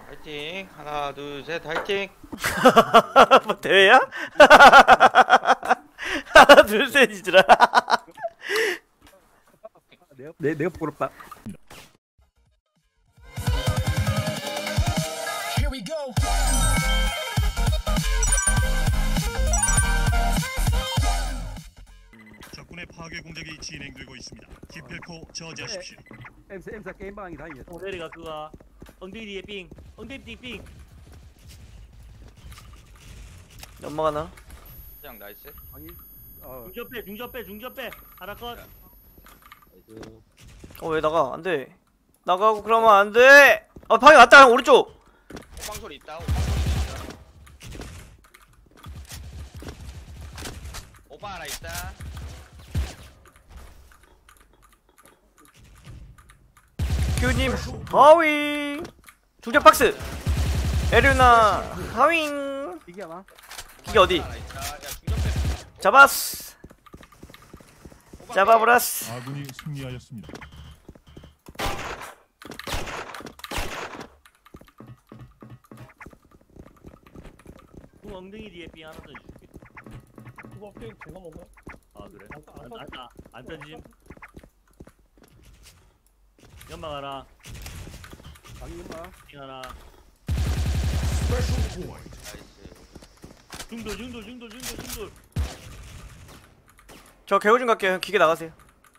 화이팅. 하나 둘 셋 화이팅. 뭐 대회야? 하나 둘 셋이지라. 내가 부끄럽다. Here we go. 적군의 파괴 공작이 진행되고 있습니다. 기필코 저지하십시오. M사 게임방이 다행이야. 내리가 그가 엉덩이 뒤에 삥, 엉덩이 뒤에 삥. 넘어가나? 그냥 나이스. 방이 중접 빼. 하나 컷. 왜 나가? 안 돼. 나가고 그러면 안 돼. 방에 왔다. 오른쪽. 오방 소리 있다. 오방 소리 있다. 오방 하나 있다. 큐님 하윙. 중접 박스. 에르나 하윙. 이게 아마 기계 어디? 하나 있다. 야 중전패. 잡았어. 오방 잡아보라스. 아군이 승리하였습니다. 엉덩이 뒤에 삥 하나 더 줄게. 그거 꽤 제가 먹어요. 아 그래? 아까 안 던짐. 연막 하나, 방이 엄마. 삥 하나. 나이스. 중돌. 저 개호준 갈게요. 기계 나가세요.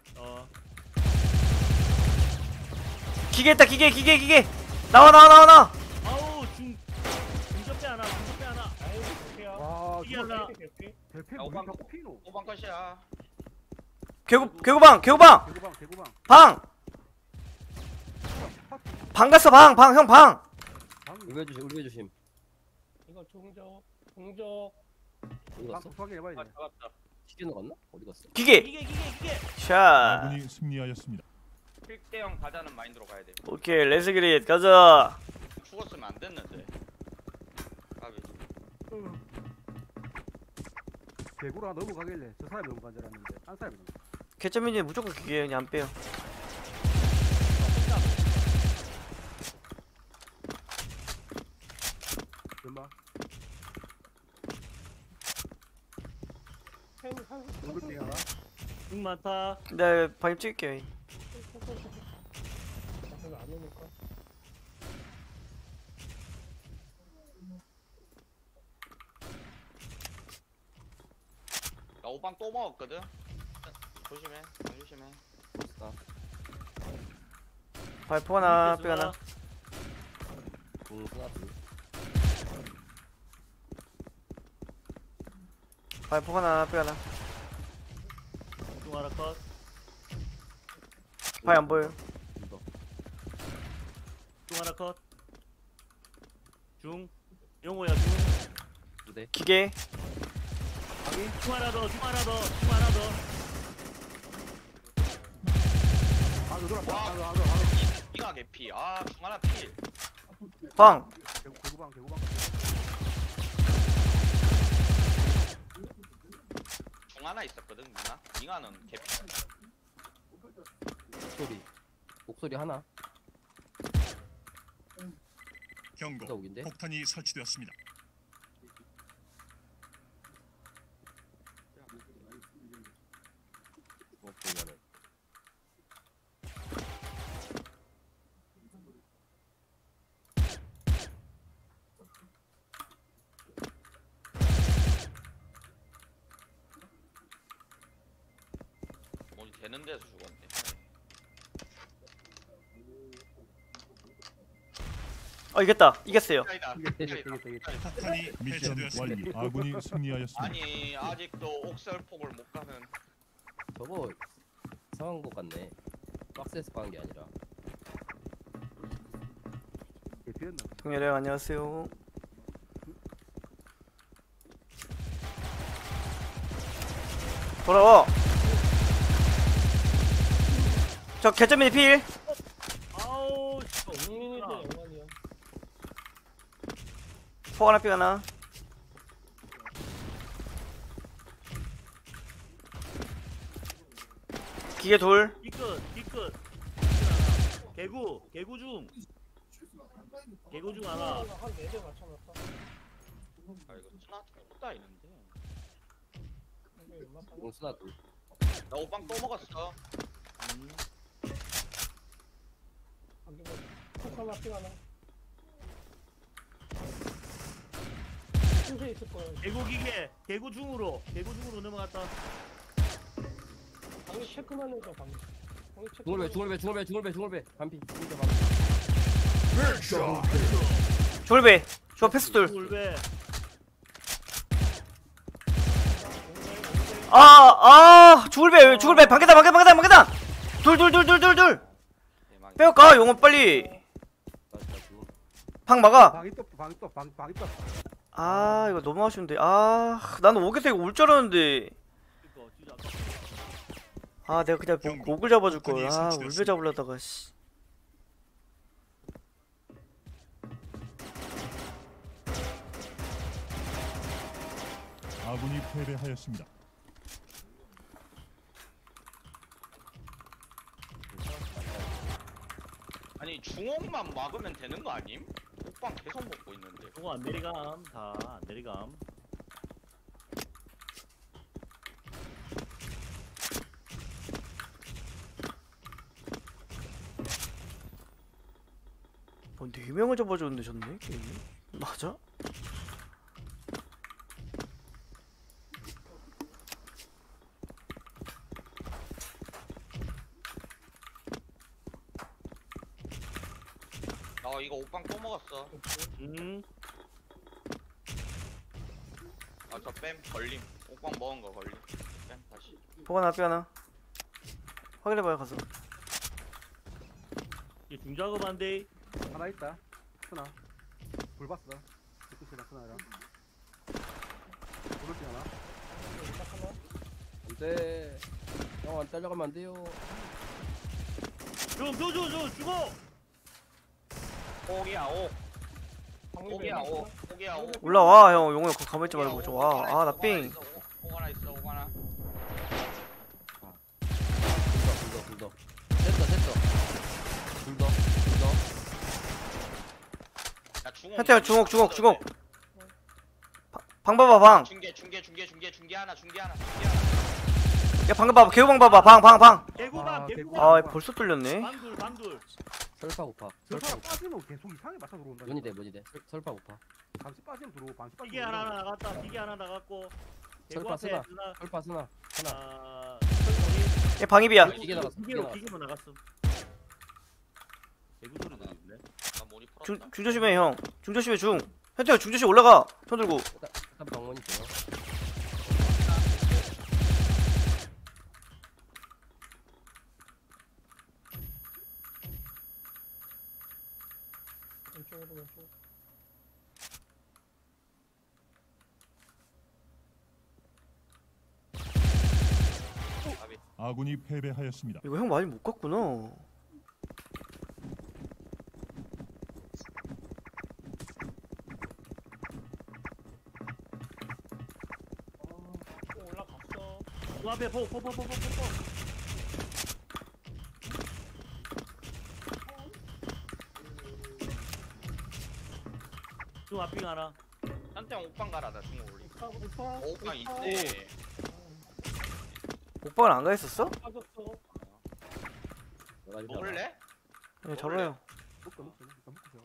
기계 있다. 기계. 나와. 아우 중접배 하나. 아이고 볼게요. 와, 이게 하나. 대패 야, 우리 오방. 자꾸 피노. 오방 컷이야. 개구방. 대구방. 방 갔어. 형 방. 우리 조심. 이거 중적. 어디 갔어? 확인해봐야 돼. 잡았다. 시계 나갔나? 어디 갔어? 기계. 샤. 아군이 승리하였습니다. 필대형 가자는 마인드로 가야 돼. 오케이 레스그릿 가자. 죽었으면 안 됐는데. 까비. 대구라 넘어가길래 저 사람이 넘어간 줄 알았는데 딴 사람이 넘어가. 개점이지 무조건 기계 그냥 안 빼요. 얼마? 한 동글빙 하나. 응 많다. 네 방임 찍을게요. 별로 안 오니까. 나 오방 또 먹었거든. 조심해. 조심해. 발포 하나 뼈 하나. 발포 하나 뼈 하나. 중 하나 컷. 바위 안 보여요. 중 하나 컷. 중 영호야 중. 기계. 중 하나 더. 아, 너 돌아. 아, 이가 개피. 아 중하나 필. 방. 대구방. 중하나 있었거든. 잉하는 개피. 목소리 하나. 경고. 폭탄이 설치되었습니다. 뭐지 되는 데서 죽었네. 이겼어요. 폭탄이 해체되었습니다. 아군이 승리하였습니다. 아니 아직도 옥설폭을 못 가는. 저거 이상한 것 같네. 박스에서 가는 게 아니라. 대피였나? 동열형 안녕하세요. 돌아와. 저 개점이 필. 아우 국민이도 영광이야. 포 하나 삐 하나. 기계 돌. 뒤끝. 개구 중. 개구 중 하나. 한 4대 맞춰놨다. 아 이거 스나 다 있는데. 이게 얼마 빠져? 공수나 둘. 나 오빵 또 먹었어. 거기 뭐 폭하나 삥 하나. 슈에 있을 거야. 개구 기계. 개구 중으로 넘어갔다. 방금 체크만 해줘 방금. 방금 체크만 중얼배 반피 진짜 반피. 졸배. 저 패스 둘. 돌배. 졸배. 방계단. 둘. 빼올까? 용어 빨리. 방 막아. 방이 또. 아, 이거 너무 아쉬운데. 나는 오게서 이거 올 줄 알았는데. 내가 그냥 목을 잡아줄 걸. 울베 잡으려다가 씨. 아군이 패배하였습니다. 아니 중옥만 막으면 되는 거 아님? 오빵 계속 먹고 있는데. 그거 안 내리감. 다 안 내리감. 근데 4명을 잡아줬는데 졌네 게임이. 맞아? 나 이거 오빵 또 먹었어. 아 저 뺨 걸림. 오빵 먹은 거 걸림. 뺨 다시. 보관아 빼하나 확인해봐요 가서. 이 중작업 안 돼. 하나 있다. 스나. 불 봤어. 끝이다 스나랑. 불을 하나. 안돼. 형안 따라가면 안 돼요. 죽어. 오기야 오. 오기야 오. 올라와 형. 용어 가만히 있지 말고 좀 와. 나 삥. 오 하나 있어. 오 하나. 불더. 됐어. 불더. 야 중옥. 현태야 중옥. 방 봐봐 방. 중계 하나. 야 방금 봐봐. 개우방 봐봐. 방. 개구방. 벌써 뚫렸네. 방둘. 설파 고파. 설파 빠지면 계속 이상하게 맞춰 들어온다. 문이 돼. 설파 고파. 잠시 빠지면 들어오고 반시 빠지면 기계 하나 나갔다. 기계 하나 나갔고. 개구 설파 앞에 쓰나. 누나. 설파 쓰나. 하나. 야 방입이야. 기계 나갔어. 기계만 나갔음. 개구 소리 들리네. 나 머리 풀었다. 중조심해 형. 중조심해 중. 현태야 중조심 올라가. 손 들고. 일단 방문이 돼요. 왼쪽. 아군이 패배하였습니다. 이거 형 많이 못 갔구나. 또 올라갔어. 그 앞에 포. 중 앞빙 하나. 한때 오빵 가라. 나 중옥 올림. 오빠. 오빵 있대. 오빠는 안 가 있었어? 빠졌어. 먹을래? 네 잡아요. 먹자. 일단 먹자.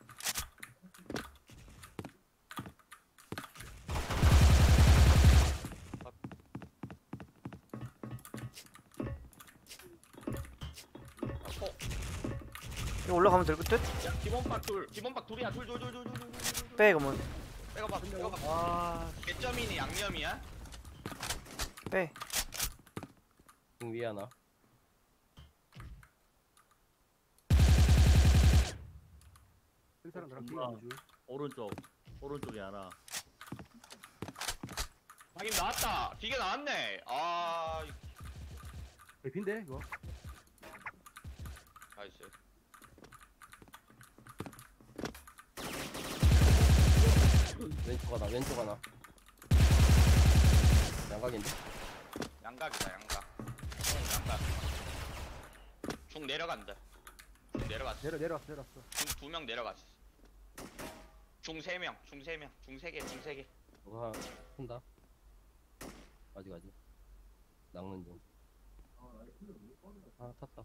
이거 올라가면 될 듯? 야 기본박 둘이야. 둘. 빼 그러면. 빼가봐. 개점이니 양념이야? 빼. 중 위에 하나. 센터랑 나랑 엄마. 게임 주. 오른쪽에 하나. 방임 나왔다. 기계 나왔네. 빈데 이거. 나이스. 왼쪽 하나. 양각인데? 양각이다 양각. 중 내려간다. 중 내려갔어. 내려왔어. 중 2명 내려갔어. 중 3명, 중 3명, 중 3개, 중 3개. 누가 한다. 아직 낚는 중. 아 탔다.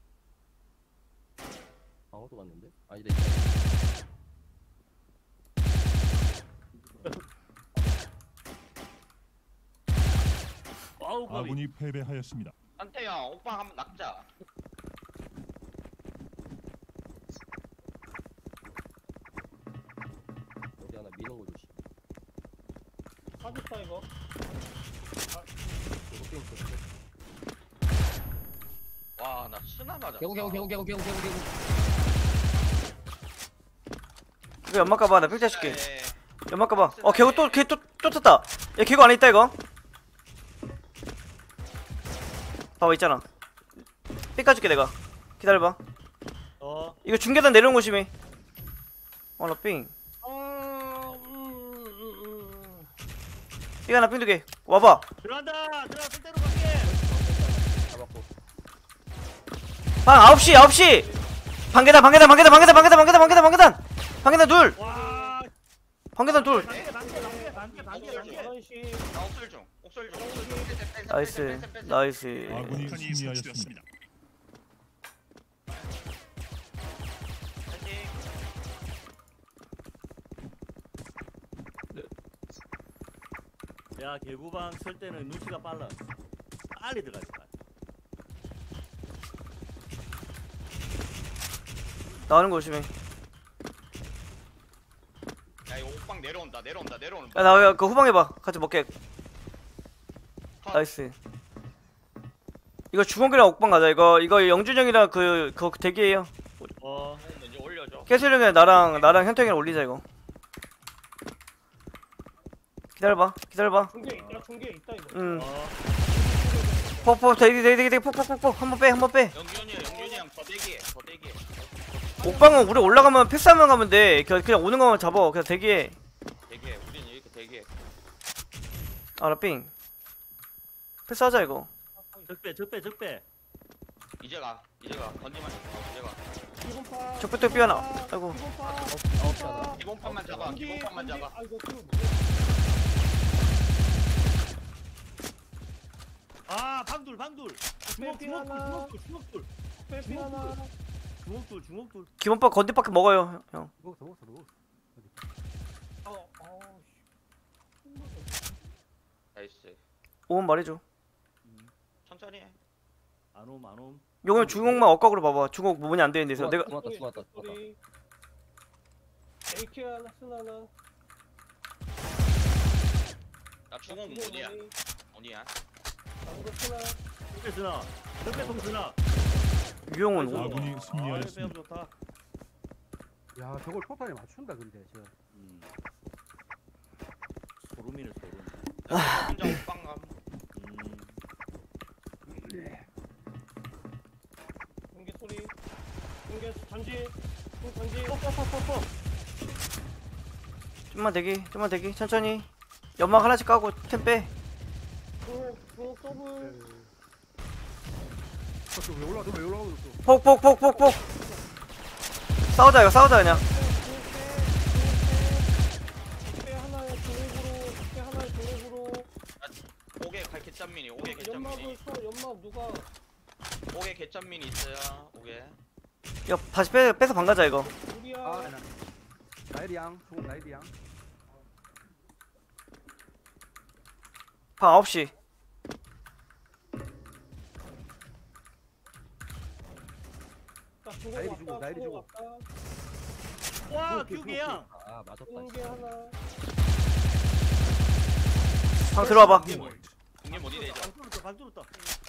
방어도 갔는데? 아니 내 아우 까비. 아군이 패배하였습니다. 한태야, 오빠 한번 낙자. 어디 하나 미는 거 조심. 빠졌다 이거. 이거 게임 쳤어. 와, 나 스나 맞았어. 개구. 이거 연막 가봐. 나 픽자 줄게. 네. 연막 가봐. 개구 또 탔다. 야, 개구 안에 있다 이거. 봐봐 있잖아. 픽 가줄게 내가. 기다려봐. 이거 중계단 내려온 곳이미. 나 삥. 삥 하나 삥 2개. 와봐. 들어간다. 들어가 때로 갈게. 잡았고. 방 9시. 방계단 둘. 와. 방계단 둘. 단계. 나 옥설 중. 나이스. 나이스. 아군이 네. 승리하였습니다. 야 개구방 설 때는 눈치가 빨라. 빨리 들어가지. 나오는 거 조심해. 야, 이거 옥방 내려온다. 야, 나 그 후방 해봐. 같이 먹게. 컷. 나이스. 이거 주먹이랑 옥방 가자. 이거 영준형이랑 그 대기해요. 먼저 올려줘. 깨수령이랑 나랑 현통이랑 올리자 이거. 기다려봐. 중계 있다 이거. 응. 폭 대기 폭 한번 빼. 영준이 더 대기해. 옥방은 우리 올라가면 패스하면 가면 돼. 그냥 오는 거만 잡아. 그냥 대기해. 대기해. 우린 이렇게 대기해. 삥. 패스하자 이거. 적배. 이제 가. 건지만 이제 가. 기본파. 적부터 삐 하나. 아이고. 기본파. 기본판만 잡아. 기본판만 잡아. 아 이거 아 방둘. 뺄피 하나. 주먹둘. 기본박 건디밖에 먹어요 형. 먹었어. 나이스. 오면 말해줘. 천천히 해. 안옴. 요거 주먹만 억각으로 봐봐. 주먹 문이 안 되는 데서 내가 죽었다. AK 하나 쓰나나. 나 주공 뭐냐? 방금 쓰나. 적배 쓰나. 유용은 오. 아군이 아, 승리하였습니다. 좋다. 야 저걸 포탄에 맞춘다 근데 저. 소름이네. 혼자 옥방 감. 중계 소리. 중계 잠시. 좀만 대기 천천히. 연막 하나씩 까고 템 빼. 더블. 왜 올라가? 폭. 싸우자 그냥. 배 하나에 조립으로. 옥에 개짠미니. 연막을 써. 연막 누가? 옥에 개짠미니 있어요. 옥에. 야 다시 빼서 방 가자 이거. 우리야. 나이리양. 조금 나이리양. 방 9시. 나이리 주고. 와 규기양. 아 맞았다. 중계 하나. 방 들어와봐. 중계 어디 내죠? 방 뚫었다.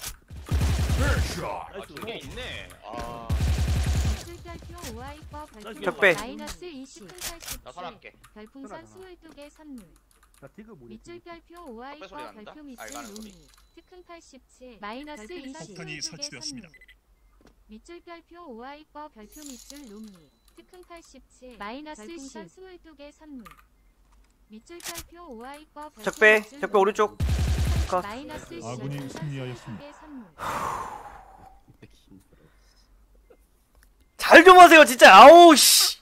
아, 중계 있네. 아, 술결표 오아이퍼 적배. 마이너스 20 나 살았게. 별풍선 22개 선물. 나 디그 뭐니? 밑줄결표 오아이퍼 소리 난다? 별표 밑줄 알가는 소리. 루미 특훈 87 마이너스 20 폭탄이 설치되었습니다. 밑줄결표 오아이퍼 별표 밑줄 루미 특훈 87 마이너스 10 22개 선물 밑줄결표 오아이퍼 별표 적배 밑줄 적배 루미. 오른쪽. 컷. 마이너스 10 아군이 별풍선 승리하였습니다. 22개 선물 잘 좀 하세요 진짜. 아우 씨.